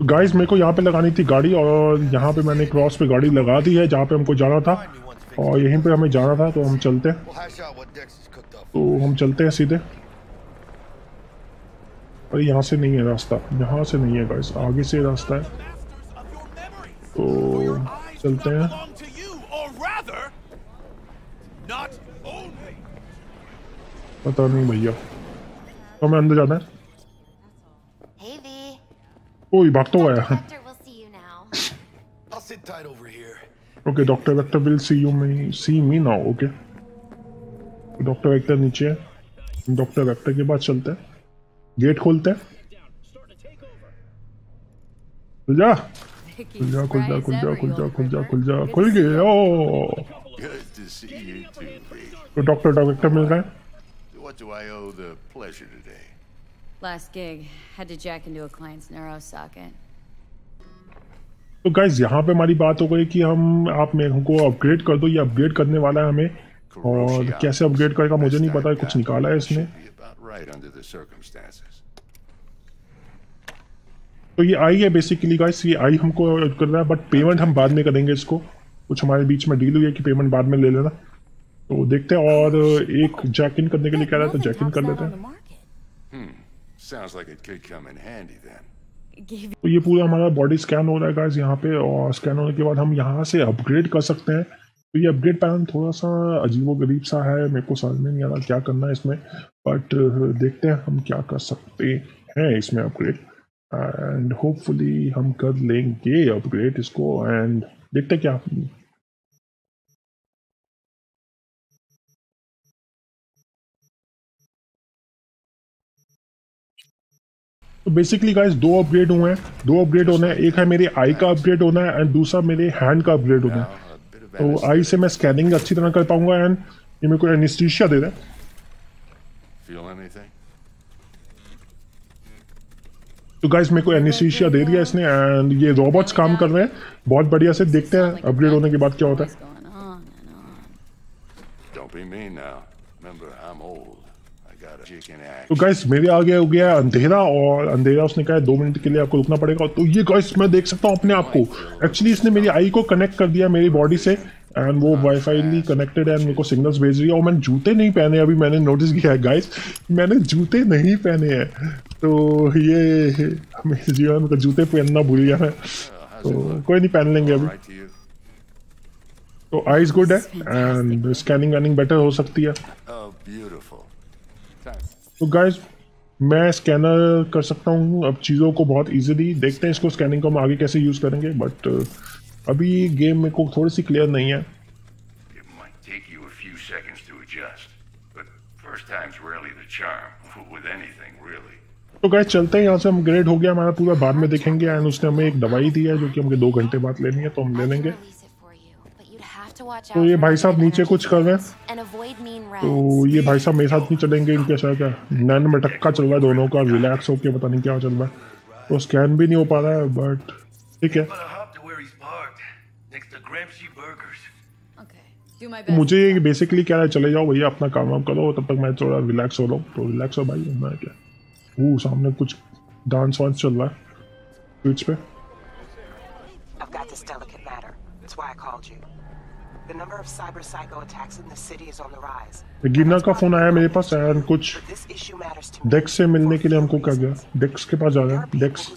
Guys मेरे को यहाँ पे लगानी थी गाड़ी, और यहाँ पे मैंने क्रॉस पे गाड़ी लगा दी है जहाँ पे हमको जाना था, और यहीं पे हमें जाना था, तो हम चलते हैं। तो हम चलते हैं सीधे। अरे यहाँ से नहीं है रास्ता, यहाँ से नहीं है गाइस, आगे से रास्ता है, तो चलते हैं। पता नहीं भैया, तो हमें अंदर जाना है। ओह भाग तो गया। Okay doctor vector will see me now. Okay doctor vector नीचे है, डॉक्टर वेक्टर के बाद चलते हैं, गेट खोलते हैं। खुल जा खुल जा खुल जा खुल जा खुल जा खुल जा खुल जा, खुल गए। ओ तो डॉक्टर वेक्टर मिल रहा है। What do I owe the pleasure today? Last gig. Had to jack into a client's neuro socket. तो गाइज यहाँ पे हमारी बात हो गई कि आप मेरे को अपग्रेड कर दो, ये अपग्रेड करने वाला है हमें, और कैसे अपग्रेड करेगा मुझे नहीं पता, कुछ निकाला है इसने। तो ये आई है बेसिकली गाइस, ये आई हमको कर रहा है, बट पेमेंट हम बाद में करेंगे इसको, कुछ हमारे बीच में डील हुई है कि पेमेंट बाद में ले लेना। तो देखते हैं, और एक जैक इन करने के लिए कह रहा है, तो जैक इन कर लेते हैं। तो ये पूरा हमारा बॉडी स्कैन हो रहा है गाइस यहाँ पे, और स्कैन होने के बाद हम यहाँ से अपग्रेड कर सकते हैं। तो ये अपग्रेड पैटर्न थोड़ा सा अजीबोगरीब सा है, मेरे को समझ में नहीं आ रहा क्या करना है इसमें, बट देखते हैं हम क्या कर सकते हैं इसमें अपग्रेड, एंड होपफुली हम कर लेंगे अपग्रेड इसको, एंड देखते हैं क्या। तो बेसिकली गाइस दो अपग्रेड हुए हैं, दो अपग्रेड होना है, एक है मेरे आई का अपग्रेड होना है, एंड दूसरा मेरे हैंड का अपग्रेड होना है। तो आई से मैं स्कैनिंग अच्छी तरह कर पाऊंगा, एंड ये मेरे को एनेस्थीसिया दे रहा है। तो गाइस मेरे को एनेस्थीसिया दे दिया इसने, एंड ये रोबोट्स काम कर रहे हैं बहुत बढ़िया से। देखते हैं अपग्रेड होने के बाद क्या होता है। तो गाइस मेरे आगे हो गया अंधेरा, और अंधेरा उसने कहा 2 मिनट के लिए आपको रुकना पड़ेगा। तो ये गाइस मैं देख सकता हूँ अपने आप को, एक्चुअली इसने मेरी आई को कनेक्ट कर दिया मेरी बॉडी से, एंड वो वाईफाई कनेक्टेड है, एंड मेरे को सिग्नल्स भेज रही है। और मैंने जूते नहीं पहने, अभी मैंने नोटिस किया है गाइस, मैंने जूते नहीं पहने हैं। तो ये मेरे जीवन में जूते पहनना भूल गया मैं, तो कोई नहीं, पहन लेंगे अभी। तो आईज गुड है, एंड स्कैनिंग वैनिंग बेटर हो सकती है। तो गाइस मैं स्कैनर कर सकता हूँ अब चीज़ों को बहुत इजीली। देखते हैं इसको स्कैनिंग को हम आगे कैसे यूज़ करेंगे, बट अभी गेम में को थोड़ी सी क्लियर नहीं है। तो गाइस चलते हैं यहाँ से, हम ग्रेड हो गया हमारा पूरा, बाद में देखेंगे। एंड उसने हमें एक दवाई दी है जो कि हमें 2 घंटे बाद लेनी है, तो हम ले लेंगे। तो ये भाई साहब नीचे कुछ कर रहे हैं, तो ये भाई साहब मेरे साथ नहीं चलेंगे, इनके साथ क्या नैन में टक्का चल रहा है दोनों का, रिलैक्स होके पता नहीं क्या चल रहा है। तो स्कैन भी नहीं हो पा रहा है, बट ठीक है। मुझे बेसिकली क्या है, चले जाओ भैया अपना काम वाम करो, तब तक मैं थोड़ा रिलैक्स हो रहा हूँ। तो रिलैक्स हो भाई, मैं क्या सामने कुछ डांस वांस चल रहा है ट्विच पे। गिना का फोन आया मेरे पास, एंड कुछ डेक्स से मिलने के लिए हमको क्या गया, डेक्स के पास जा रहे हैं। डेक्स,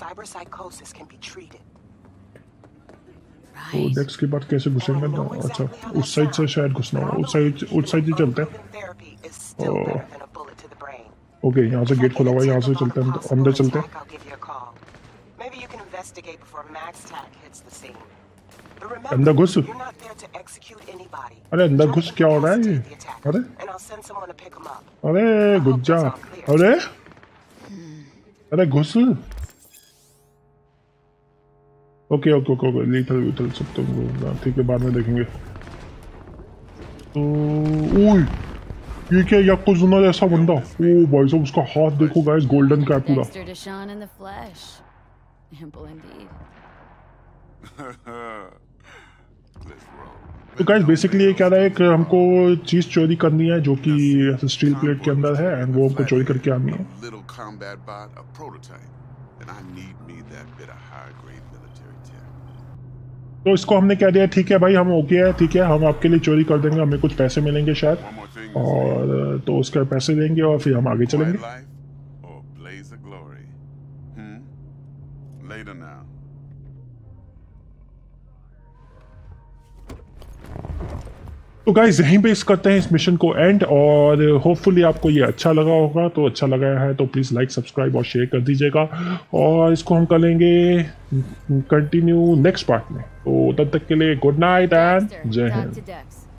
तो डेक्स के पास कैसे घुसेंगे ना? अच्छा उस साइड से शायद घुसना होगा, उस साइड ही चलते हैं। ओके यहाँ से गेट खुला हुआ है, यहाँ से चलते हैं अंदर चलते हैं। अंदर घुस, अरे अंदर घुस, क्या हो रहा है ये? अरे घुस जा, अरे घुस। Okay okay okay okay, lethal सब तो ठीक है, बाद में देखेंगे। तो ओए ये क्या, याकुज़ा जैसा बंदा, ओ भाई साहब उसका हाथ देखो गाइस, गोल्डन का पूरा। तो गाइस बेसिकली ये क्या रहा है कि हमको चीज चोरी करनी है जो कि स्टील प्लेट के अंदर है, एंड वो हमको चोरी करके आनी है। then I need me that bit of high-grade military tech. तो इसको हमने कह दिया ठीक है भाई, हम ओके है, ठीक है, हम आपके लिए चोरी कर देंगे, हमें कुछ पैसे मिलेंगे शायद, One more thing. और तो उसके पैसे देंगे और फिर हम आगे चलेंगे। Quiet life or a blaze of glory? Later now. तो गाइस यहीं पे इस करते हैं इस मिशन को एंड, और होपफुली आपको ये अच्छा लगा होगा, तो अच्छा लगा है तो प्लीज़ लाइक सब्सक्राइब और शेयर कर दीजिएगा, और इसको हम करेंगे कंटिन्यू नेक्स्ट पार्ट में। तो तब तक के लिए गुड नाइट एंड जय हिंद।